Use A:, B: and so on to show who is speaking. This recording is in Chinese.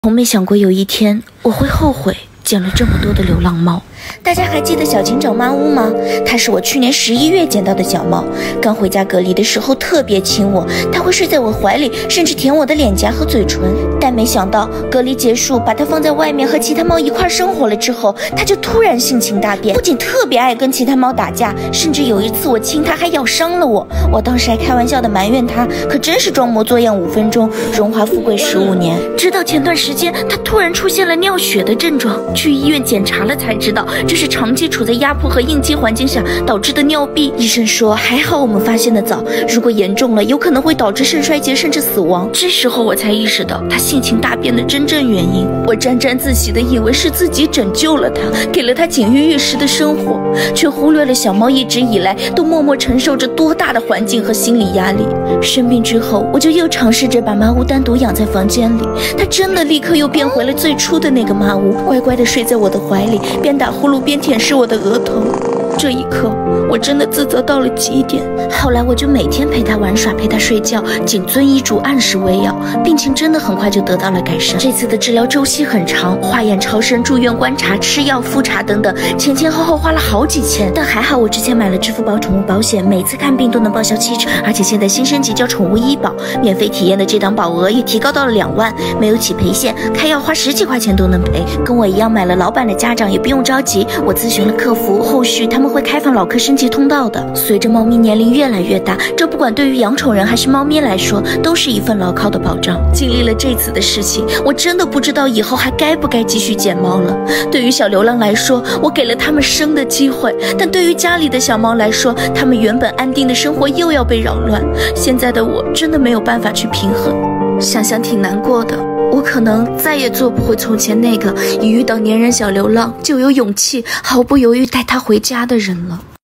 A: 从没想过有一天我会后悔捡了这么多的流浪猫。大家还记得小警长妈屋吗？它是我去年11月捡到的小猫，刚回家隔离的时候特别亲我，它会睡在我怀里，甚至舔我的脸颊和嘴唇。但没想到隔离结束，把它放在外面和其他猫一块生活了之后，它就突然性情大变，不仅特别爱跟其他猫打架，甚至有一次我亲它还咬伤了我。我当时还开玩笑的埋怨它，可真是装模作样5分钟，荣华富贵15年。直到前段时间，它突然出现了尿血的症状，去医院检查了才知道，这是长期处在压迫和应激环境下导致的尿闭。医生说还好我们发现的早，如果严重了有可能会导致肾衰竭甚至死亡。这时候我才意识到他性情大变的真正原因。我沾沾自喜的以为是自己拯救了他，给了他锦衣玉食的生活，却忽略了小猫一直以来都默默承受着多大的环境和心理压力。生病之后，我就又尝试着把妈屋单独养在房间里，它真的立刻又变回了最初的那个妈屋，乖乖地睡在我的怀里，边打呼噜边舔舐我的额头。这一刻我真的自责到了极点。后来我就每天陪他玩耍，陪他睡觉，谨遵医嘱，按时喂药，病情真的很快就得到了改善。这次的治疗周期很长，化验、超声、住院观察、吃药、复查等等，前后花了好几千。但还好我之前买了支付宝宠物保险，每次看病都能报销70%，而且现在新升级叫宠物医保，免费体验的这档保额也提高到了2万，没有起赔线，开药花10几块钱都能赔。跟我一样买了老版的家长也不用着急，我咨询了客服，后续他们会开放老客升级通道的。随着猫咪年龄越来越大，这不管对于养宠人还是猫咪来说，都是一份牢靠的保障。经历了这次的事情，我真的不知道以后还该不该继续捡猫了。对于小流浪来说，我给了他们生的机会，但对于家里的小猫来说，他们原本安定的生活又要被扰乱。现在的我真的没有办法去平衡，想想挺难过的。我可能再也做不回从前那个一遇到粘人小流浪就有勇气毫不犹豫带他回家的人了。